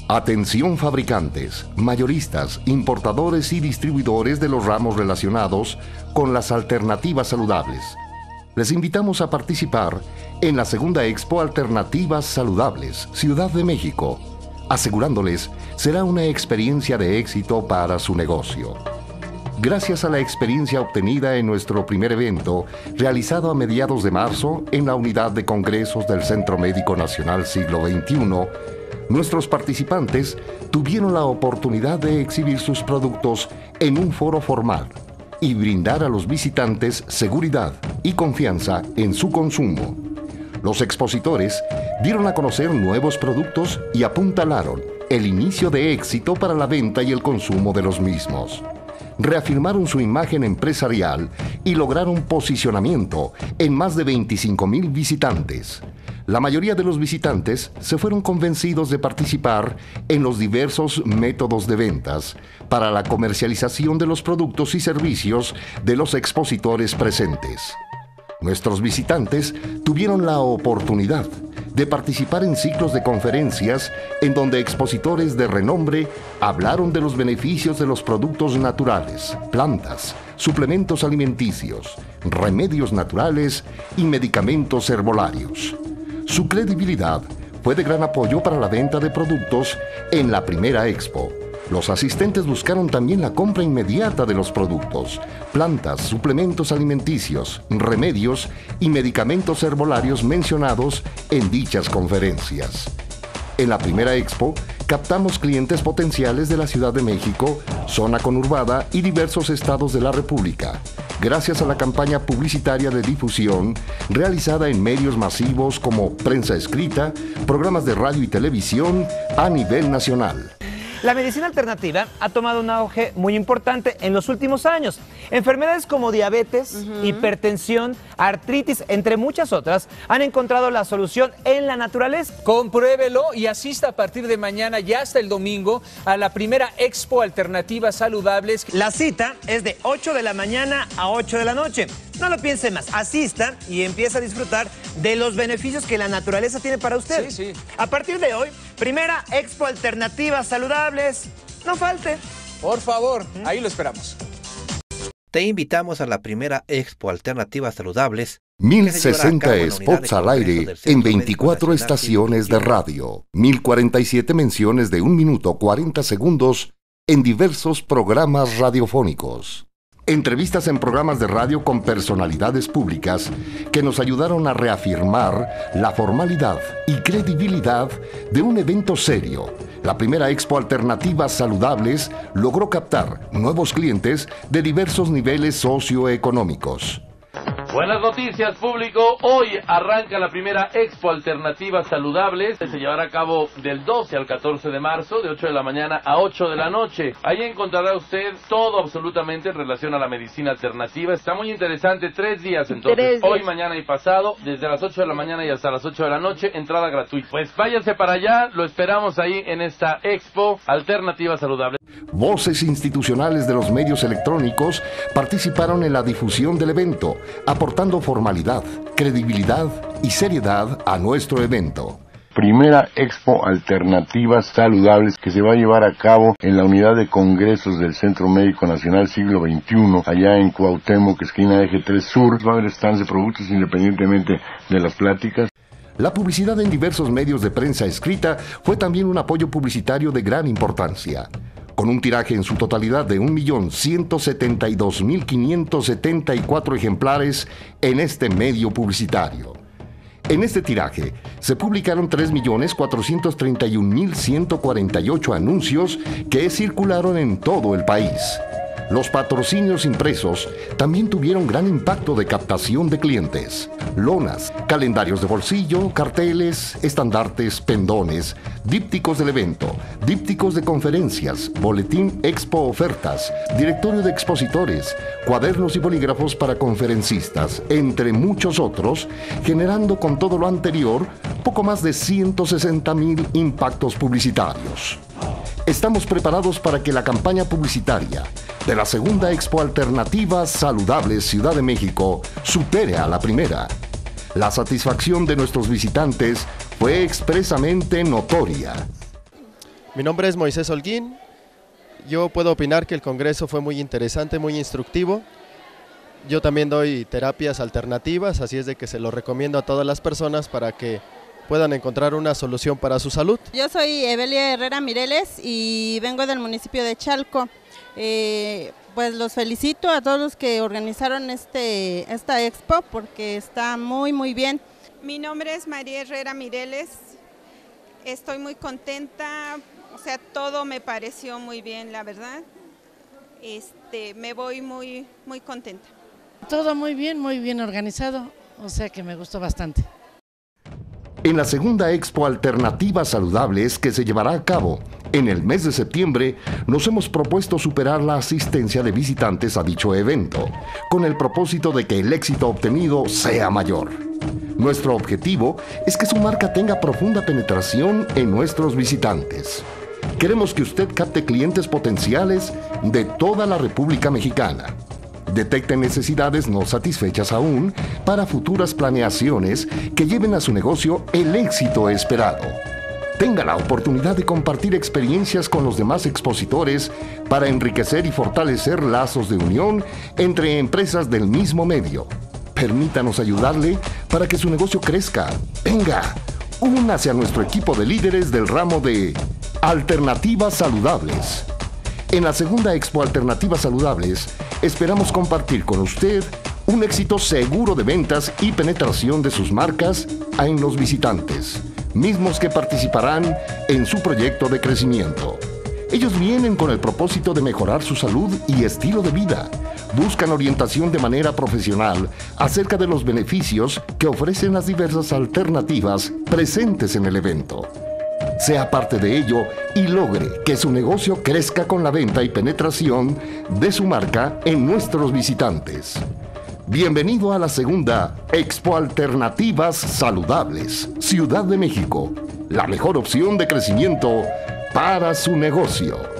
Atención fabricantes, mayoristas, importadores y distribuidores de los ramos relacionados con las alternativas saludables. Les invitamos a participar en la segunda Expo Alternativas Saludables, Ciudad de México, asegurándoles será una experiencia de éxito para su negocio. Gracias a la experiencia obtenida en nuestro primer evento, realizado a mediados de marzo en la Unidad de Congresos del Centro Médico Nacional Siglo XXI, nuestros participantes tuvieron la oportunidad de exhibir sus productos en un foro formal y brindar a los visitantes seguridad y confianza en su consumo. Los expositores dieron a conocer nuevos productos y apuntalaron el inicio de éxito para la venta y el consumo de los mismos. Reafirmaron su imagen empresarial y lograron posicionamiento en más de 25,000 visitantes. La mayoría de los visitantes se fueron convencidos de participar en los diversos métodos de ventas para la comercialización de los productos y servicios de los expositores presentes. Nuestros visitantes tuvieron la oportunidad de participar en ciclos de conferencias en donde expositores de renombre hablaron de los beneficios de los productos naturales, plantas, suplementos alimenticios, remedios naturales y medicamentos herbolarios. Su credibilidad fue de gran apoyo para la venta de productos en la primera expo. Los asistentes buscaron también la compra inmediata de los productos, plantas, suplementos alimenticios, remedios y medicamentos herbolarios mencionados en dichas conferencias. En la primera expo, captamos clientes potenciales de la Ciudad de México, zona conurbada y diversos estados de la República, gracias a la campaña publicitaria de difusión realizada en medios masivos como prensa escrita, programas de radio y televisión a nivel nacional. La medicina alternativa ha tomado un auge muy importante en los últimos años. Enfermedades como diabetes, hipertensión, artritis, entre muchas otras, han encontrado la solución en la naturaleza. Compruébelo y asista a partir de mañana y hasta el domingo a la primera Expo Alternativas Saludables. La cita es de 8 de la mañana a 8 de la noche. No lo piense más, asista y empieza a disfrutar de los beneficios que la naturaleza tiene para usted. Sí. A partir de hoy, primera Expo Alternativas Saludables. No falte. Por favor, ahí lo esperamos. Te invitamos a la primera Expo Alternativas Saludables. 1060 spots al aire en 24 estaciones de radio, 1047 menciones de 1 minuto 40 segundos en diversos programas radiofónicos. Entrevistas en programas de radio con personalidades públicas que nos ayudaron a reafirmar la formalidad y credibilidad de un evento serio. La primera Expo Alternativas Saludables logró captar nuevos clientes de diversos niveles socioeconómicos. Buenas noticias, público. Hoy arranca la primera Expo Alternativas Saludables. Se llevará a cabo del 12 al 14 de marzo, de 8 de la mañana a 8 de la noche. Ahí encontrará usted todo absolutamente en relación a la medicina alternativa. Está muy interesante, 3 días entonces. Hoy, mañana y pasado, desde las 8 de la mañana y hasta las 8 de la noche, entrada gratuita. Pues váyanse para allá, lo esperamos ahí en esta Expo Alternativas Saludables. Voces institucionales de los medios electrónicos participaron en la difusión del evento, aportando formalidad, credibilidad y seriedad a nuestro evento. Primera Expo Alternativas Saludables que se va a llevar a cabo en la Unidad de Congresos del Centro Médico Nacional Siglo XXI, allá en Cuauhtémoc, esquina Eje 3 Sur. Va a haber stands de productos independientemente de las pláticas. La publicidad en diversos medios de prensa escrita fue también un apoyo publicitario de gran importancia. Con un tiraje en su totalidad de 1.172.574 ejemplares en este medio publicitario. En este tiraje se publicaron 3.431.148 anuncios que circularon en todo el país. Los patrocinios impresos también tuvieron gran impacto de captación de clientes. Lonas, calendarios de bolsillo, carteles, estandartes, pendones, dípticos del evento, dípticos de conferencias, boletín Expo Ofertas, directorio de expositores, cuadernos y bolígrafos para conferencistas, entre muchos otros, generando con todo lo anterior poco más de 160,000 impactos publicitarios. Estamos preparados para que la campaña publicitaria de la segunda Expo Alternativas Saludables Ciudad de México supere a la primera. La satisfacción de nuestros visitantes fue expresamente notoria. Mi nombre es Moisés Holguín. Yo puedo opinar que el congreso fue muy interesante, muy instructivo. Yo también doy terapias alternativas, así es de que se lo recomiendo a todas las personas para que puedan encontrar una solución para su salud. Yo soy Evelia Herrera Mireles y vengo del municipio de Chalco. Pues los felicito a todos los que organizaron esta expo porque está muy bien. Mi nombre es María Herrera Mireles, estoy muy contenta, o sea, todo me pareció muy bien, la verdad. Me voy muy contenta. Todo muy bien organizado, o sea que me gustó bastante. En la segunda Expo Alternativas Saludables que se llevará a cabo en el mes de septiembre, nos hemos propuesto superar la asistencia de visitantes a dicho evento, con el propósito de que el éxito obtenido sea mayor. Nuestro objetivo es que su marca tenga profunda penetración en nuestros visitantes. Queremos que usted capte clientes potenciales de toda la República Mexicana. Detecte necesidades no satisfechas aún para futuras planeaciones que lleven a su negocio el éxito esperado. Tenga la oportunidad de compartir experiencias con los demás expositores para enriquecer y fortalecer lazos de unión entre empresas del mismo medio. Permítanos ayudarle para que su negocio crezca. Venga, únase a nuestro equipo de líderes del ramo de Alternativas Saludables. En la segunda Expo Alternativas Saludables, esperamos compartir con usted un éxito seguro de ventas y penetración de sus marcas en los visitantes, mismos que participarán en su proyecto de crecimiento. Ellos vienen con el propósito de mejorar su salud y estilo de vida. Buscan orientación de manera profesional acerca de los beneficios que ofrecen las diversas alternativas presentes en el evento. Sea parte de ello y logre que su negocio crezca con la venta y penetración de su marca en nuestros visitantes. Bienvenido a la segunda Expo Alternativas Saludables, Ciudad de México, la mejor opción de crecimiento para su negocio.